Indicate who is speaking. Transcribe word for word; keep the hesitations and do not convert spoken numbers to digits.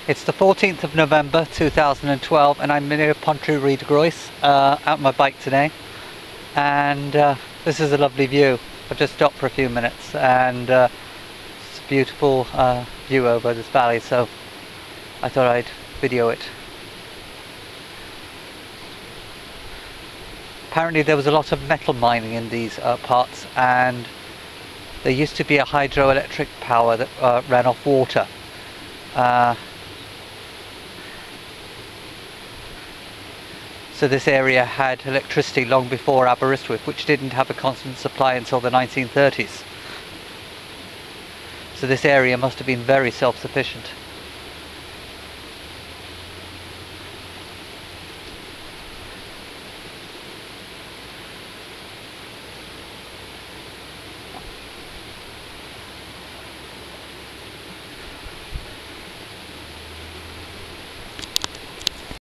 Speaker 1: It's the fourteenth of November two thousand twelve and I'm near Pontrhydygroes, uh, out on my bike today, and uh, this is a lovely view. I've just stopped for a few minutes and uh, it's a beautiful uh, view over this valley, so I thought I'd video it. Apparently there was a lot of metal mining in these uh, parts, and there used to be a hydroelectric power that uh, ran off water. Uh, So this area had electricity long before Aberystwyth, which didn't have a constant supply until the nineteen thirties. So this area must have been very self-sufficient.